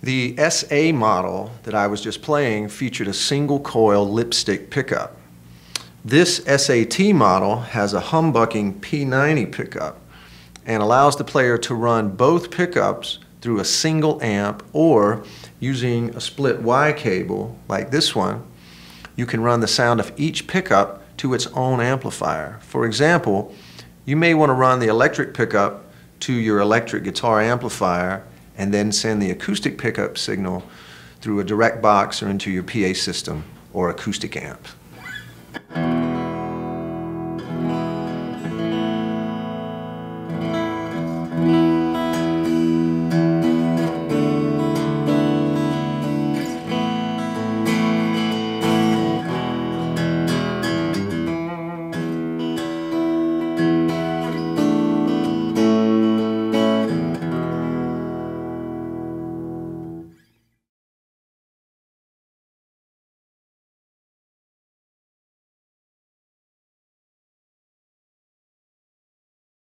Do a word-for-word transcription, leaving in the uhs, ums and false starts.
The S A model that I was just playing featured a single coil lipstick pickup. This S A T model has a humbucking P ninety pickup and allows the player to run both pickups through a single amp, or using a split Y cable like this one, you can run the sound of each pickup to its own amplifier. For example, you may want to run the electric pickup to your electric guitar amplifier and then send the acoustic pickup signal through a direct box or into your P A system or acoustic amp.